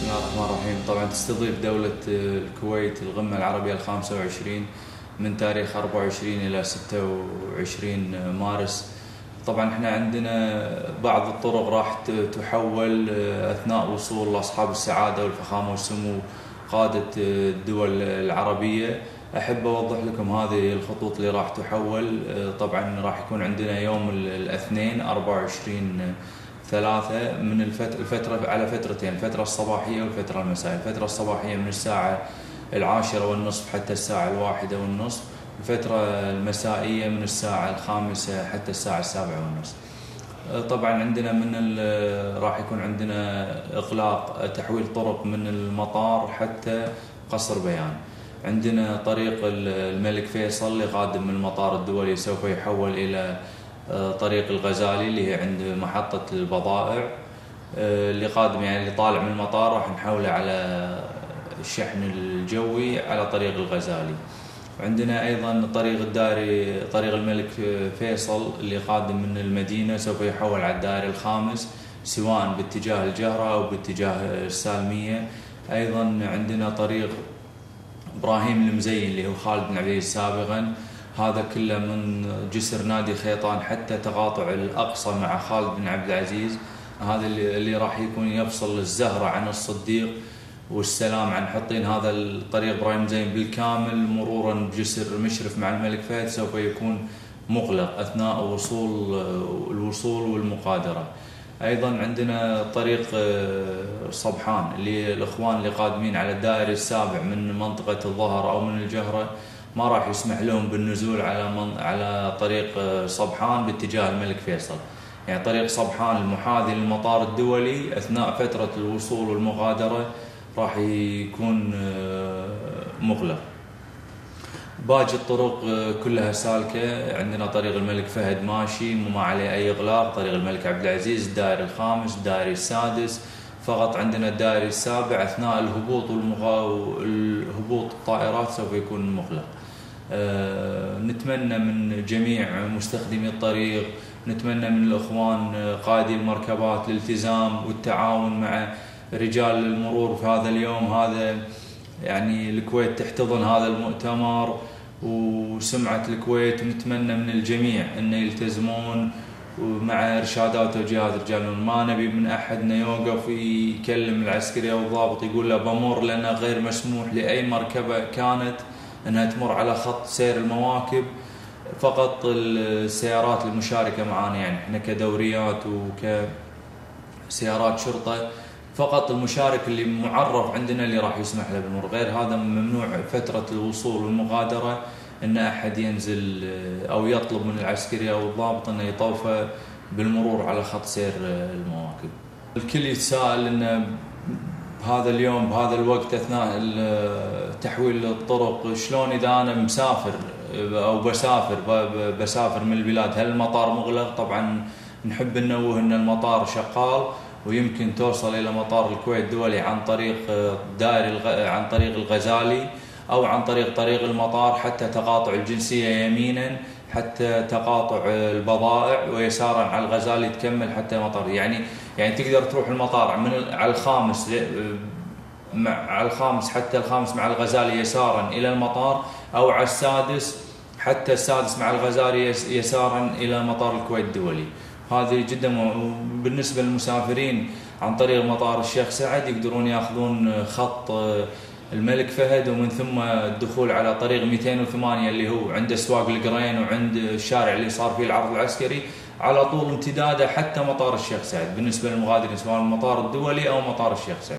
الله الرحمن الرحيم. طبعا تستضيف دولة الكويت القمة العربية ال25 من تاريخ 24 إلى 26 مارس. طبعا احنا عندنا بعض الطرق راح تحول أثناء وصول أصحاب السعادة والفخامة والسمو قادة الدول العربية. أحب أوضح لكم هذه الخطوط اللي راح تحول. طبعا راح يكون عندنا يوم الاثنين 24/3 من الفترة على فترتين، الفترة الصباحية والفترة المسائية. الفترة الصباحية من الساعة 10:30 حتى الساعة 1:30، الفترة المسائية من الساعة 5 حتى الساعة 7:30. طبعا عندنا راح يكون عندنا إغلاق تحويل طرق من المطار حتى قصر بيان. عندنا طريق الملك فيصل اللي قادم من المطار الدولي سوف يحول إلى طريق الغزالي اللي هي عند محطة البضائع. اللي قادم يعني اللي طالع من المطار راح نحوله على الشحن الجوي على طريق الغزالي. عندنا أيضا الطريق الدائري طريق الملك فيصل اللي قادم من المدينة سوف يحول على الدائري الخامس سواء باتجاه الجهرة أو باتجاه السالمية. أيضا عندنا طريق إبراهيم المزين اللي هو خالد بن عبد العزيز سابقا، هذا كله من جسر نادي خيطان حتى تقاطع الأقصى مع خالد بن عبد العزيز. هذا اللي راح يكون يفصل الزهرة عن الصديق والسلام عن حطين. هذا الطريق إبراهيم المزين بالكامل مرورا بجسر مشرف مع الملك فهد سوف يكون مغلق أثناء الوصول والمقادرة. أيضا عندنا طريق صبحان اللي الإخوان اللي قادمين على الدائري السابع من منطقة الظهر أو من الجهرة ما راح يسمح لهم بالنزول على طريق صبحان باتجاه الملك فيصل. يعني طريق صبحان المحاذي للمطار الدولي أثناء فترة الوصول والمغادرة راح يكون مغلق. باقي الطرق كلها سالكة. عندنا طريق الملك فهد ماشي ما عليه أي إغلاق، طريق الملك عبد العزيز الدائري الخامس الدائري السادس، فقط عندنا الدائري السابع أثناء الهبوط الهبوط الطائرات سوف يكون مغلق. نتمنى من جميع مستخدمي الطريق، نتمنى من الإخوان قائدي المركبات الالتزام والتعاون مع رجال المرور في هذا اليوم. هذا يعني الكويت تحتضن هذا المؤتمر وسمعة الكويت، ونتمنى من الجميع أن يلتزمون مع إرشادات وتوجيهات رجال المرور. ما نبي من أحدنا يوقف يكلم العسكري أو الضابط يقول له بمر، لأنه غير مسموح لأي مركبة كانت أنها تمر على خط سير المواكب. فقط السيارات المشاركة معنا، يعني احنا كدوريات وكسيارات شرطة، فقط المشارك اللي معرف عندنا اللي راح يسمح له بالمرور. غير هذا ممنوع فترة الوصول والمغادرة أن أحد ينزل أو يطلب من العسكري أو الضابط أنه يطوفه بالمرور على خط سير المواكب. الكل يتساءل أن بهذا اليوم بهذا الوقت أثناء تحويل الطرق شلون إذا أنا مسافر أو بسافر من البلاد، هل المطار مغلق؟ طبعا نحب ننوه أن المطار شغال، ويمكن توصل إلى مطار الكويت الدولي عن طريق عن طريق الغزالي أو عن طريق المطار حتى تقاطع الجنسية يمينا حتى تقاطع البضائع، ويسارا على الغزالي تكمل حتى مطار. يعني تقدر تروح المطار على الخامس حتى الخامس مع الغزالي يسارا إلى المطار، أو على السادس حتى السادس مع الغزالي يسارا إلى مطار الكويت الدولي. هذه جدا. بالنسبة للمسافرين عن طريق مطار الشيخ سعد يقدرون ياخذون خط الملك فهد، ومن ثم الدخول على طريق 208 اللي هو عند اسواق القرين وعند الشارع اللي صار فيه العرض العسكري على طول امتداده حتى مطار الشيخ سعد بالنسبة للمغادرين سواء المطار الدولي أو مطار الشيخ سعد.